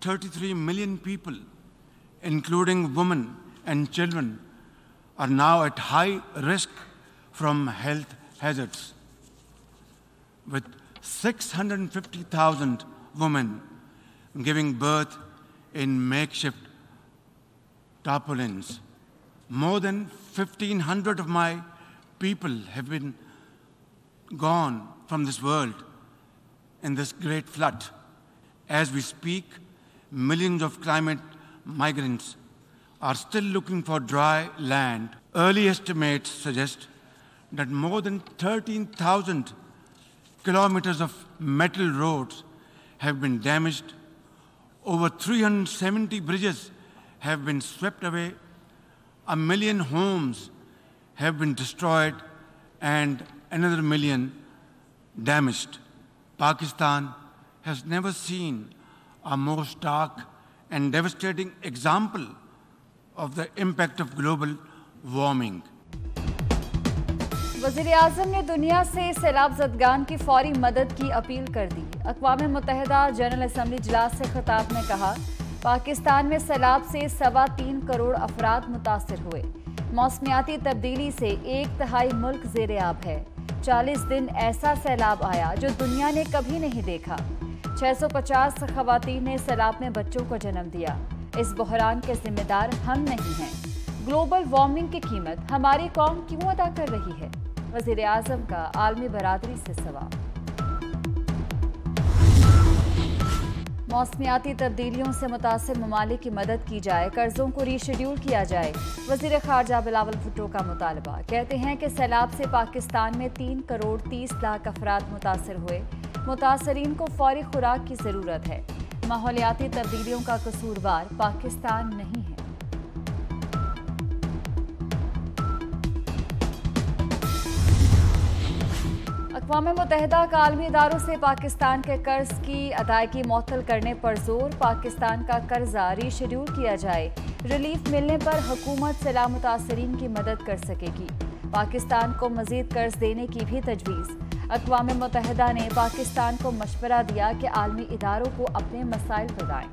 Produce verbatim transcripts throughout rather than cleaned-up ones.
thirty-three million people, including women and children, are now at high risk from health hazards. With six hundred fifty thousand women giving birth in makeshift tarpaulins, more than fifteen hundred of my people have been gone from this world in this great flood. As we speak, millions of climate migrants are still looking for dry land. Early estimates suggest that more than thirteen thousand kilometers of metal roads have been damaged. Over three hundred seventy bridges have been swept away. A million homes have been destroyed and another million damaged. Pakistan has never seen a more stark and devastating example of the impact of global warming. वज़ीर आज़म ने दुनिया से सैलाब ज़दगान की फौरी मदद की appeal कर दी। अक़वाम मुत्तहिदा जनरल असम्बली इजलास से खिताब में कहा, पाकिस्तान में सैलाब से सवा तीन करोड़ अफराद मुतासिर हुए। मौसमियाती तब्दीली से एक तिहाई मुल्क ज़ेर-ए-आब है। चालीस दिन ऐसा सैलाब आया जो दुनिया ने कभी नहीं देखा। छह सौ पचास ख़वातीन ने सैलाब में बच्चों को जन्म दिया। इस बहरान के जिम्मेदार हम नहीं हैं। ग्लोबल वार्मिंग की कीमत हमारी कौम क्यों अदा कर रही है? वज़ीर आज़म का आलमी बरादरी से सवाल। मौसमियाती तब्दीलियों से मुतासिर ममालिक की मदद की जाए, कर्जों को रीशेड्यूल किया जाए। वज़ीर ख़ारजा बिलावल भुट्टो का मुतालबा। कहते हैं कि सैलाब से पाकिस्तान में तीन करोड़ तीस लाख अफराद मुतासिर हुए। मुतासरीन को फौरी खुराक की ज़रूरत है। माहौलियाती तब्दीलियों का कसूरवार पाकिस्तान नहीं है। अक़वाम मुत्तहिदा का आलमी इदारों से पाकिस्तान के कर्ज की अदायगी मुअत्तल करने पर जोर। पाकिस्तान का कर्जा रीशेड्यूल किया जाए। रिलीफ मिलने पर हुकूमत सैलाब मुतासरीन की मदद कर सकेगी। पाकिस्तान को मजीद कर्ज देने की भी तजवीज़। अक़वाम मुत्तहिदा ने पाकिस्तान को मशवरा दिया कि आलमी इदारों को अपने मसाइल बताएं।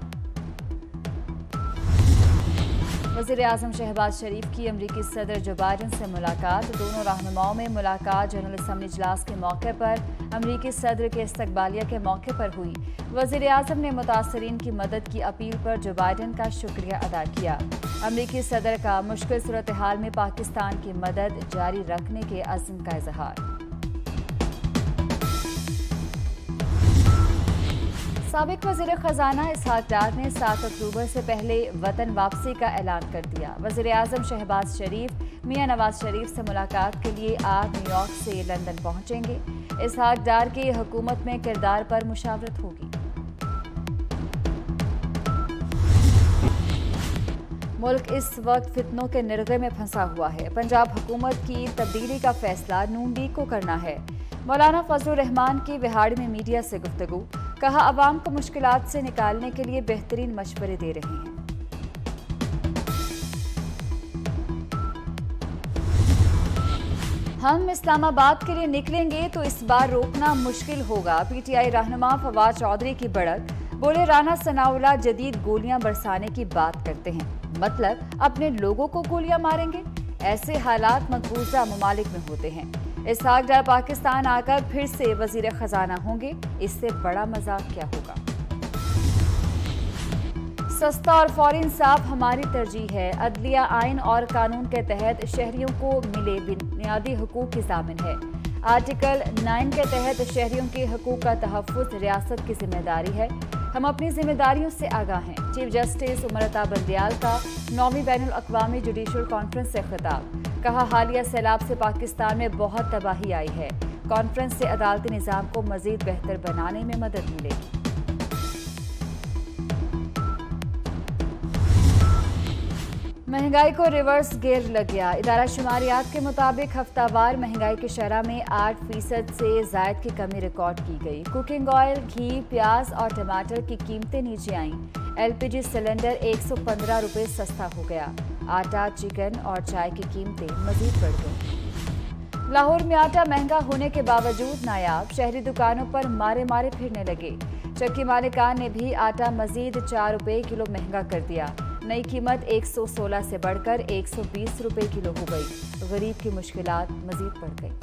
वज़ीर आज़म शहबाज शरीफ की अमरीकी सदर जो बाइडन से मुलाकात। दोनों रहनुमाओं में मुलाकात जनरल असम्बली इजलास के मौके पर अमरीकी सदर के इस्तकबालिया के मौके पर हुई। वज़ीर आज़म ने मुतासरीन की मदद की अपील पर जो बाइडन का शुक्रिया अदा किया। अमरीकी सदर का मुश्किल सूरत हाल में पाकिस्तान की मदद जारी रखने के अज़्म का इजहार। साबिक वज़ीर ख़जाना इसहाक डार ने सात अक्टूबर से पहले वतन वापसी का ऐलान कर दिया। वज़ीर आज़म शहबाज शरीफ मियां नवाज शरीफ से मुलाकात के लिए आज न्यूयॉर्क से लंदन पहुंचेंगे। इसहाक डार की हुकूमत में किरदार पर मुशावरत होगी। मुल्क इस वक्त फितनों के निर्गे में फंसा हुआ है। पंजाब हुकूमत की तब्दीली का फैसला नून लीग को करना है। मौलाना फजलुर रहमान की विहाड़ी में मीडिया से गुफ्तगू। कहा, अवाम को मुश्किलात से निकालने के लिए बेहतरीन मशवरे दे रहे हैं। हम इस्लामाबाद के लिए निकलेंगे तो इस बार रोकना मुश्किल होगा। पीटीआई रहनुमा फवाद चौधरी की बढ़त। बोले, राना सनाउल्लाह जदीद गोलियां बरसाने की बात करते हैं, मतलब अपने लोगों को गोलियां मारेंगे। ऐसे हालात मकबूजा ममालिक में होते हैं। इसहाक डार पाकिस्तान आकर फिर से वजीर खजाना होंगे, इससे बड़ा मजाक क्या होगा। सस्ता और फौरी इंसाफ हमारी तरजीह है। अदलिया आइन और कानून के तहत शहरियों को मिले बुनियादी हुकूक की जामिन है। आर्टिकल नौ के तहत शहरियों के हुकूक का तहफ़्फ़ुज़ रियासत की जिम्मेदारी है। हम अपनी जिम्मेदारियों से आगाह हैं। चीफ जस्टिस उमर अता बंदियाल का नौवीं बैनुल अक़वामी जुडिशल कॉन्फ्रेंस से खिताब। कहा, हालिया सैलाब से पाकिस्तान में बहुत तबाही आई है। कॉन्फ्रेंस से अदालती निज़ाम को मज़ीद बेहतर बनाने में मदद मिलेगी। महंगाई को रिवर्स गियर लग गया। इदारा शुमारियात के मुताबिक हफ्तावार महंगाई के शरह में आठ फीसद से जायद की कमी रिकॉर्ड की गई। कुकिंग ऑयल, घी, प्याज और टमाटर की कीमतें नीचे आईं। एलपीजी सिलेंडर एक सौ पंद्रह रुपये सस्ता हो गया। आटा, चिकन और चाय की कीमतें मजीद बढ़ गईं। लाहौर में आटा महंगा होने के बावजूद नायाब, शहरी दुकानों पर मारे मारे फिरने लगे। चक्की मालिकान ने भी आटा मजीद चार रुपए किलो महंगा कर दिया। नई कीमत एक सौ सोलह से बढ़कर एक सौ बीस रुपए किलो हो गई। गरीब की मुश्किलात मजीद बढ़ गई।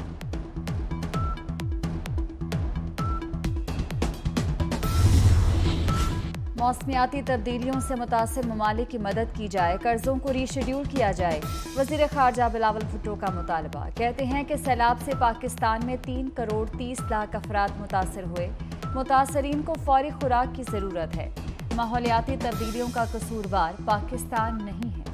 मौसमियाती तब्दीलियों से मुतासिर ममालिक की मदद की जाए, कर्जों को रीशेड्यूल किया जाए। वजीर खारजा बिलावल भुट्टो का मुतालबा। कहते हैं कि सैलाब से पाकिस्तान में तीन करोड़ तीस लाख अफराद मुतासर हुए। मुतासरीन को फौरी खुराक की जरूरत है। माहौलियाती तब्दीलियों का कसूरवार पाकिस्तान नहीं है।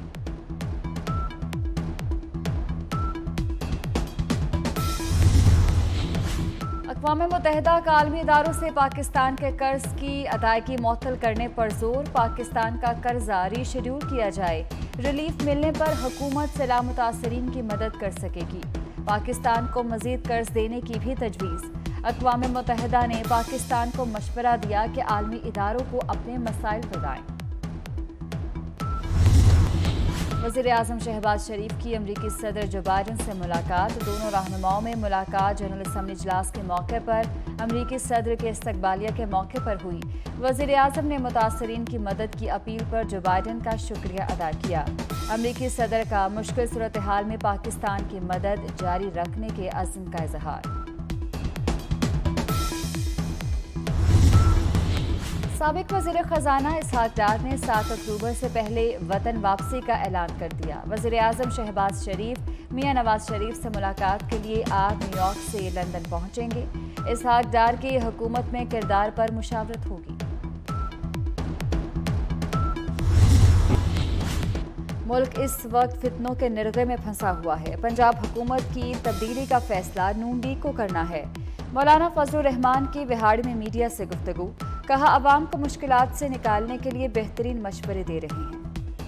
अक़वाम मुत्तहिदा का आलमी इदारों से पाकिस्तान के कर्ज की अदायगी मुअत्तल करने पर जोर। पाकिस्तान का कर्जा रीशेड्यूल किया जाए। रिलीफ मिलने पर हुकूमत सैलाब मुतासरीन की मदद कर सकेगी। पाकिस्तान को मजीद कर्ज देने की भी तजवीज़। अक़वाम मुत्तहिदा ने पाकिस्तान को मशवरा दिया कि आलमी इदारों को अपने मसाइल बताएं। वज़ीर आज़म शहबाज शरीफ की अमरीकी सदर जो बाइडन से मुलाकात। दोनों रहनुमाओं में मुलाकात जनरल असम्बली इजलास के मौके पर अमरीकी सदर के इस्तकबालिया के मौके पर हुई। वज़ीर आज़म ने मुतासरीन की मदद की अपील पर जो बाइडन का शुक्रिया अदा किया। अमरीकी सदर का मुश्किल सूरत हाल में पाकिस्तान की मदद जारी रखने के अज़्म का इजहार। साबिक वज़ीर ख़जाना इसहाक डार ने सात अक्टूबर से पहले वतन वापसी का ऐलान कर दिया। वज़ीर आज़म शहबाज शरीफ मियां नवाज शरीफ से मुलाकात के लिए आज न्यूयॉर्क से लंदन पहुंचेंगे। इसहाक डार की हुकूमत में किरदार पर मुशावरत होगी। मुल्क इस वक्त फितनों के निर्गे में फंसा हुआ है। पंजाब हुकूमत की तब्दीली का फैसला नून लीग को करना है। मौलाना फजलुर रहमान की विहाड़ में मीडिया से गुफ्तगू। कहा, अवाम को मुश्किलात से निकालने के लिए बेहतरीन मशवरे दे रहे हैं।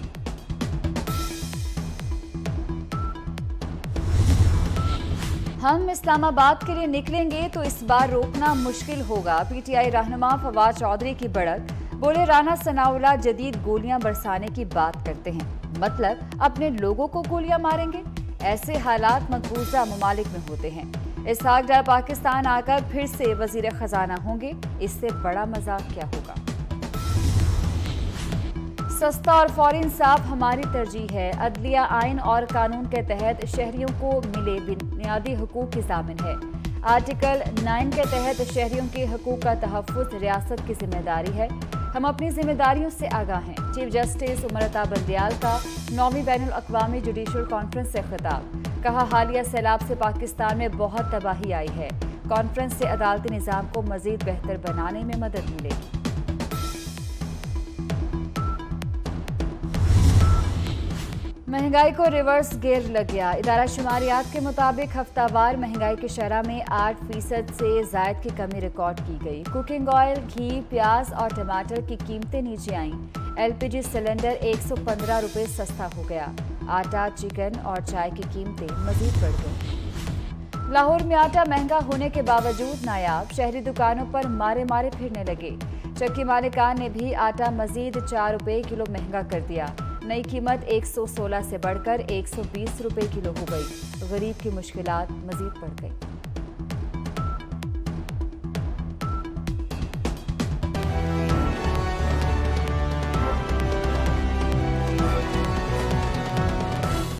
हम इस्लामाबाद के लिए निकलेंगे तो इस बार रोकना मुश्किल होगा। पीटीआई रहनुमा फवाद चौधरी की बढ़त। बोले, राना सनाउल्लाह जदीद गोलियां बरसाने की बात करते हैं, मतलब अपने लोगों को गोलियां मारेंगे। ऐसे हालात मकबूजा ममालिक में होते हैं। इसहाक डार पाकिस्तान आकर फिर से वजीर खजाना होंगे, इससे बड़ा मजाक क्या होगा। सस्ता और फौरी इंसाफ हमारी तरजीह है। अदलिया आइन और कानून के तहत शहरियों को मिले बुनियादी हुकूक की जामिन है। आर्टिकल नौ के तहत शहरियों के हुकूक का तहफ़्फ़ुज़ रियासत की जिम्मेदारी है। हम अपनी जिम्मेदारियों से आगाह हैं। चीफ जस्टिस उमर अता बंदियाल का नौवीं बैनुल अक़वामी जुडिशल कॉन्फ्रेंस से खिताब। कहा, हालिया सैलाब से पाकिस्तान में बहुत तबाही आई है। कॉन्फ्रेंस से अदालती निज़ाम को मज़ीद बेहतर बनाने में मदद मिलेगी। महंगाई को रिवर्स गियर लग गया। इदारा शुमारियात के मुताबिक हफ्तावार महंगाई की शरह में आठ फीसद से जायद की कमी रिकॉर्ड की गई। कुकिंग ऑयल, घी, प्याज और टमाटर की कीमतें नीचे आईं। एलपीजी सिलेंडर एक सौ पंद्रह रुपये सस्ता हो गया। आटा, चिकन और चाय की कीमतें मजीद बढ़ गईं। लाहौर में आटा महंगा होने के बावजूद नायाब, शहरी दुकानों पर मारे मारे फिरने लगे। चक्की मालिकान ने भी आटा मजीद चार रुपये किलो महंगा कर दिया। नई कीमत एक सौ सोलह से बढ़कर एक सौ बीस रुपये किलो हो गई। गरीब की मुश्किलात मजीद बढ़ गई।